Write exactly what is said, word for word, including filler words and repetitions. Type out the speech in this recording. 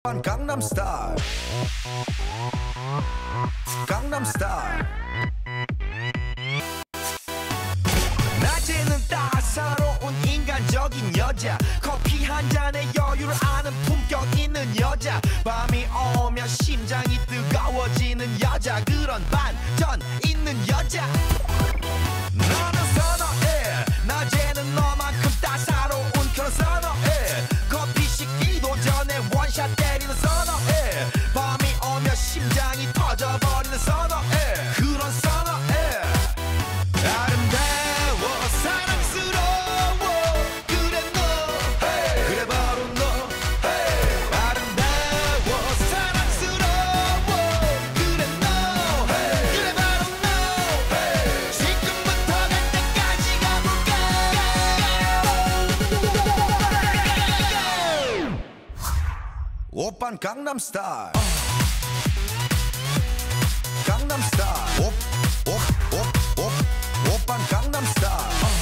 강남 스타일 강남 스타일 낮에는 따사로운 인간적인 여자 커피 한 잔에 여유를 아는 품격 있는 여자 밤이 오면 심장이 뜨거워지는 여자 그런 반전 있는 여자 너는 선어해 낮에는 너만큼 따사로운 그런 선어해 커피 식기도 전에 원샷 때리는 선어해 밤이 오면 심장이 터져버리는 선어해 그런 선어해 아름다워 사랑스러워 그래 너 hey. 그래 바로 너 hey. 아름다워 사랑스러워 그래 너 hey. 그래 바로 너 hey. 지금부터 갈 때까지 가볼까 오빤 강남 스타일 강남 스타일 오, 오, 오, 오빤 강남 스타일